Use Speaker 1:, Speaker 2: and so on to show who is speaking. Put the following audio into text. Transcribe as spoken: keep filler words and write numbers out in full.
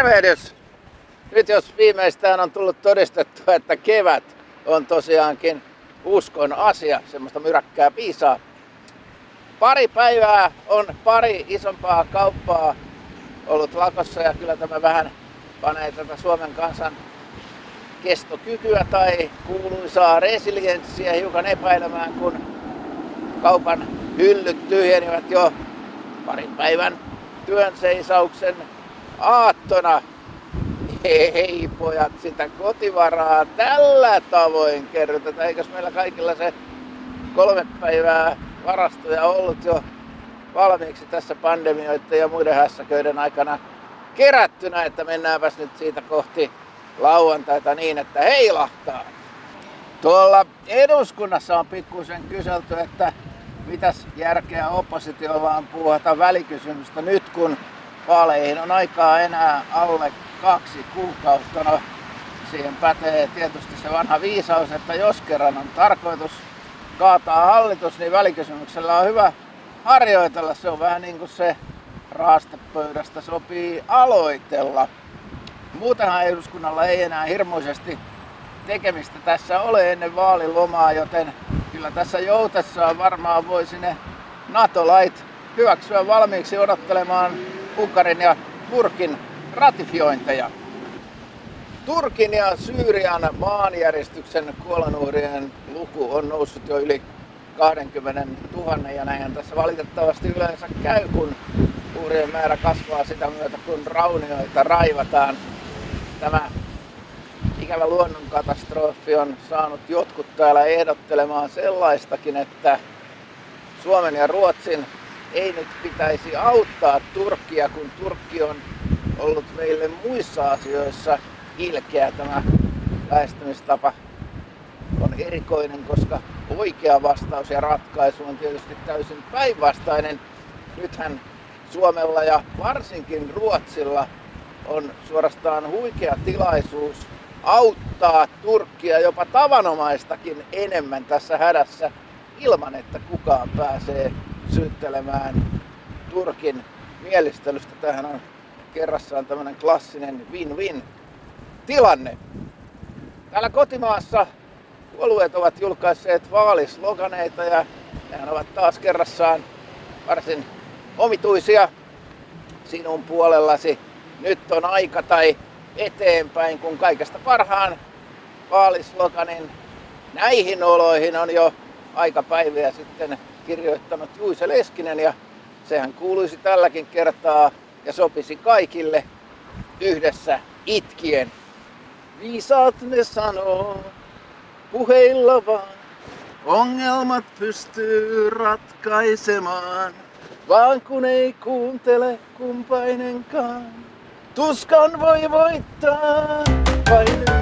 Speaker 1: Tervehdys! Nyt jos viimeistään on tullut todistettua, että kevät on tosiaankin uskon asia, semmoista myräkkää piisaa. Pari päivää on pari isompaa kauppaa ollut lakossa ja kyllä tämä vähän panee tätä Suomen kansan kestokykyä tai kuuluisaa resilienssiä hiukan epäilemään, kun kaupan hyllyt tyhjenivät jo parin päivän työnseisauksen aattona. Hei pojat, sitä kotivaraa tällä tavoin kerrytetään. Eikös meillä kaikilla se kolme päivää varastoja ollut jo valmiiksi tässä pandemioiden ja muiden hässäköiden aikana kerättynä, että mennäänpäs nyt siitä kohti lauantaita niin, että heilahtaa. Tuolla eduskunnassa on pikkusen kyselty, että mitäs järkeä oppositiolla on puuhata välikysymystä nyt, kun vaaleihin on aikaa enää alle kaksi kuukautta. No, siihen pätee tietysti se vanha viisaus, että jos kerran on tarkoitus kaataa hallitus, niin välikysymyksellä on hyvä harjoitella. Se on vähän niin kuin se raastepöydästä sopii aloitella. Muutenhan eduskunnalla ei enää hirmuisesti tekemistä tässä ole ennen vaalilomaa, joten kyllä tässä joutessaan varmaan voisi ne NATO-lait hyväksyä valmiiksi odottelemaan Unkarin ja Turkin ratifiointeja. Turkin ja Syyrian maanjäristyksen kuolonuhrien luku on noussut jo yli kaksikymmentätuhatta ja näinhän tässä valitettavasti yleensä käy, kun uhrien määrä kasvaa sitä myötä, kun raunioita raivataan. Tämä ikävä luonnonkatastrofi on saanut jotkut täällä ehdottelemaan sellaistakin, että Suomen ja Ruotsin ei nyt pitäisi auttaa Turkkia, kun Turkki on ollut meille muissa asioissa ilkeä. Tämä lähestymistapa on erikoinen, koska oikea vastaus ja ratkaisu on tietysti täysin päinvastainen. Nythän Suomella ja varsinkin Ruotsilla on suorastaan huikea tilaisuus auttaa Turkkia jopa tavanomaistakin enemmän tässä hädässä ilman, että kukaan pääsee syyttelemään Turkin mielistelystä. Tämähän on kerrassaan tämmöinen klassinen win-win tilanne. Täällä kotimaassa puolueet ovat julkaisseet vaalisloganeita ja nehän ovat taas kerrassaan varsin omituisia. Sinun puolellasi nyt on aika tai eteenpäin, kun kaikesta parhaan vaalisloganin näihin oloihin on jo aikapäiviä sitten kirjoittanut Juise Leskinen ja sehän kuuluisi tälläkin kertaa ja sopisi kaikille yhdessä itkien. Viisaat ne sanoo puheilla vaan, ongelmat pystyy ratkaisemaan, vaan kun ei kuuntele kumpainenkaan, tuskan voi voittaa vain